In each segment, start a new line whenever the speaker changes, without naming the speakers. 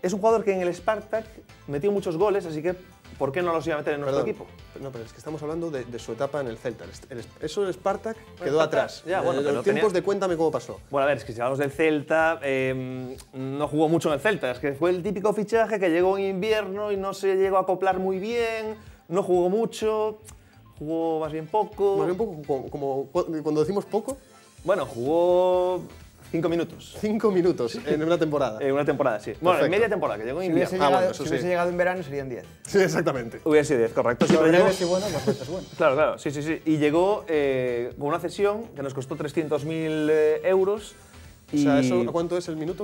es un jugador que en el Spartak metió muchos goles, así que ¿por qué no los iba a meter en nuestro equipo?
No, pero es que estamos hablando de su etapa en el Celta. Eso del Spartak quedó atrás.
Ya, bueno,
los tiempos de cuéntame cómo pasó.
Bueno, a ver, es que si hablamos del Celta, no jugó mucho en el Celta. Es que fue el típico fichaje que llegó en invierno y no se llegó a acoplar muy bien, no jugó mucho, jugó más bien poco.
Más bien poco, como cuando decimos poco.
Bueno, jugó 5 minutos.
5 minutos en una temporada.
En una temporada, sí. Bueno, en media temporada, que llegó en invierno.
Si hubiese llegado en verano serían 10.
Sí, exactamente.
Hubiera sido 10, correcto. Sí,
Pero
llegó...
y bueno, pues es bueno.
Claro, sí. Y llegó con una cesión que nos costó 300.000 euros.
O sea, ¿eso cuánto es el minuto?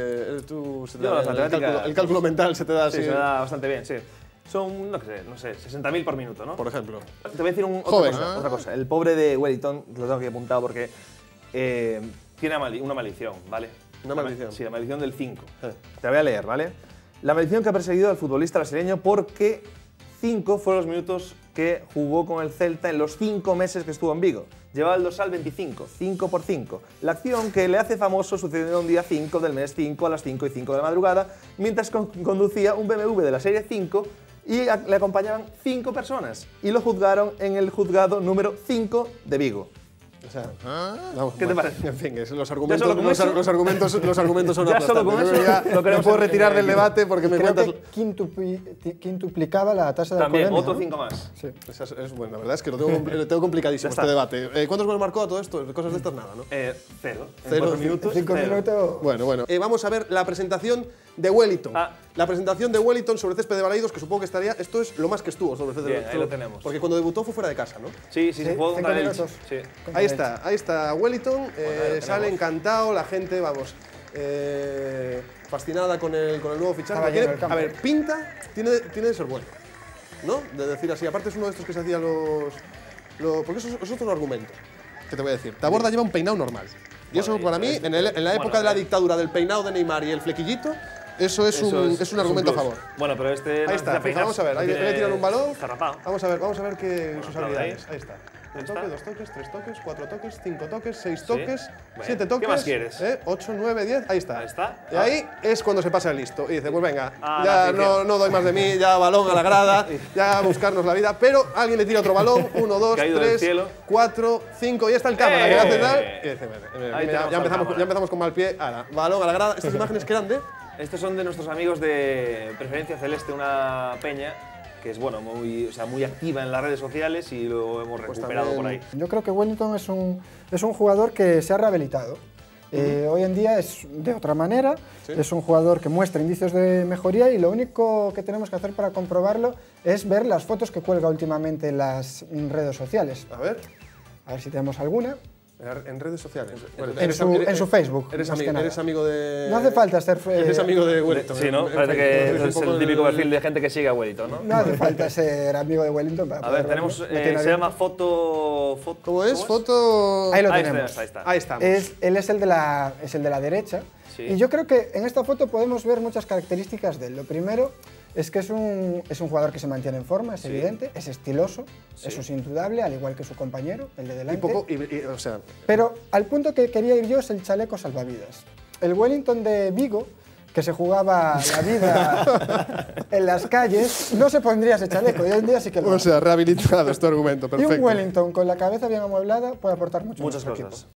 El cálculo mental se te da así.
Sí, se da bastante bien, sí. Son, no sé, 60.000 por minuto, ¿no?
Por ejemplo.
Te voy a decir otra cosa. El pobre de Wellington, lo tengo aquí apuntado porque tiene una maldición, ¿vale?
¿Una maldición?
Sí, la maldición del 5. Te voy a leer, ¿vale? La maldición que ha perseguido al futbolista brasileño porque 5 fueron los minutos que jugó con el Celta en los 5 meses que estuvo en Vigo. Llevaba el dorsal 25, 5 por 5. La acción que le hace famoso sucedió un día 5 del mes 5 a las 5 y 5 de la madrugada, mientras conducía un BMW de la serie 5 y le acompañaban 5 personas y lo juzgaron en el juzgado número 5 de Vigo.
O sea, vamos,
¿Qué te parece?
En fin, los argumentos son aplastantes. Ya lo puedo retirar del debate porque me cuentas...
Quintuplicaba la tasa de
También,
alcoholemia,
otro 5 más.
Sí.
Bueno, la verdad es que lo tengo complicadísimo este debate. ¿Cuántos goles marcó a todo esto? Cosas de estas nada, ¿no?
0.
En 4
minutos.
5 minutos.
Bueno. Vamos a ver la presentación de Wellington. La presentación de Wellington sobre césped de Balaidos, que supongo que estaría... Esto es lo más que estuvo sobre césped de Balaidos.
Ahí lo tenemos.
Porque cuando debutó fue fuera de casa, ¿no?
Sí, se jugó contra el Elche. Sí.
Ahí está Wellington, sale encantado, la gente, vamos, fascinada con el nuevo fichaje. A ver, pinta, tiene de ser bueno, ¿no? De decir así, aparte es uno de estos que se hacía porque eso es otro argumento que te voy a decir. Taborda lleva un peinado normal. Y eso para mí, en la época de la dictadura del peinado de Neymar y el flequillito, eso es un argumento a favor.
Bueno, pero este...
Ahí está, vamos a ver, ahí le tiran un balón. Vamos a ver sus habilidades. Ahí está. Un toque, 2 toques, 3 toques, 4 toques, 5 toques, 6 toques, 7 toques.
¿Qué más quieres?
8, 9, 10, ahí está.
Ahí está.
Y ahí es cuando se pasa el listo. Y dice, pues venga, ya no doy más de mí, ya balón a la grada, ya a buscarnos la vida. Pero alguien le tira otro balón, 1, 2, 3, 4, 5, y ya está el cámara que hace tal. Y dice, ya empezamos con mal pie. Ahora, balón a la grada. ¿Estas imágenes qué eran de?
Estos son de nuestros amigos de Preferencia Celeste, una peña que es muy activa en las redes sociales y lo hemos recuperado por ahí.
Yo creo que Wellington es un jugador que se ha rehabilitado. Hoy en día es de otra manera, es un jugador que muestra indicios de mejoría y lo único que tenemos que hacer para comprobarlo es ver las fotos que cuelga últimamente en las redes sociales.
A ver
si tenemos alguna.
En redes sociales.
En su Facebook.
Eres amigo de...
No hace falta ser...
Eres amigo de Wellington.
Sí, ¿no? Parece que es el típico perfil de gente que sigue a Wellington, ¿no?
No hace falta ser amigo de Wellington para...
A ver, tenemos... se llama foto...
¿Cómo es? Foto...
Ahí lo tenemos.
Ahí estamos.
Él es el de la derecha. Sí. Y yo creo que en esta foto podemos ver muchas características de él. Lo primero es que es un jugador que se mantiene en forma, es evidente, es estiloso, eso es indudable, al igual que su compañero, el de delante.
O sea...
Pero al punto que quería ir yo es el chaleco salvavidas. El Wellington de Vigo, que se jugaba la vida en las calles, no se pondría ese chaleco, y hoy en día sí que lo hace.
O sea, rehabilitado este argumento, perfecto.
Y un Wellington con la cabeza bien amueblada puede aportar muchas
cosas.